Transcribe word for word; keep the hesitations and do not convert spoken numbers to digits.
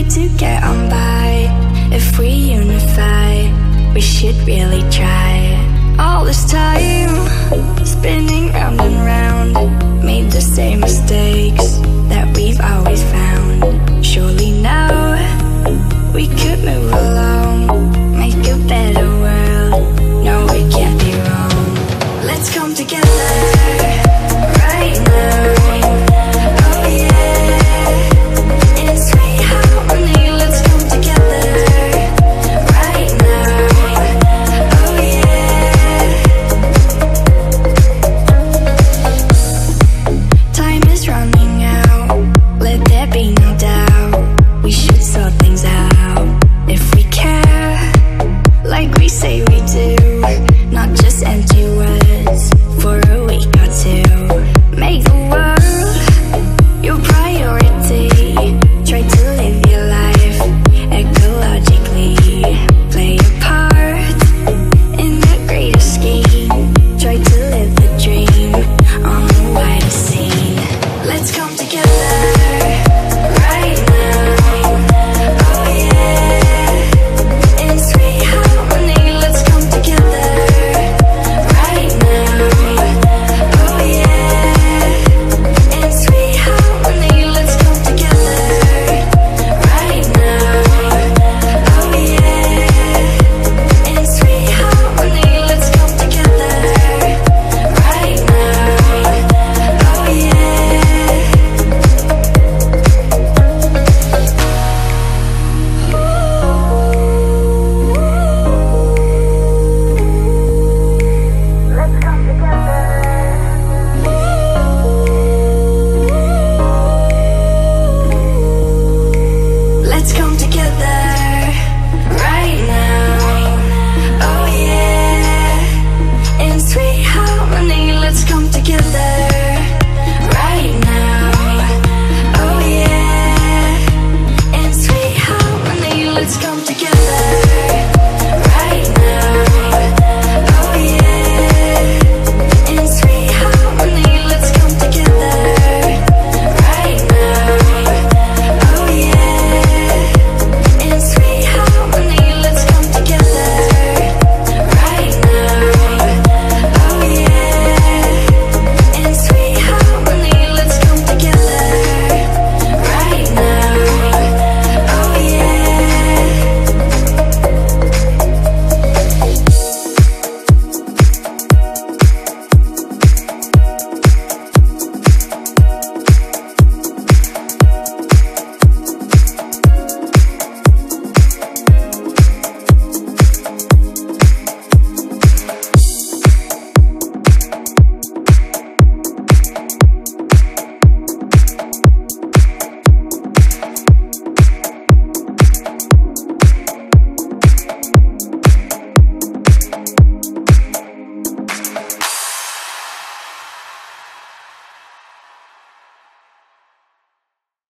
to get on by. If we unify, we should really try. All this time, spinning round and round, made the same mistakes that we've always found. Surely now, we could move along, make a better world. No, it can't be wrong. Let's come together right now. Oh yeah, in sweet harmony. Let's come together right now. Oh yeah. Time is running out, let there be no doubt. We should sort things out if we care, like we say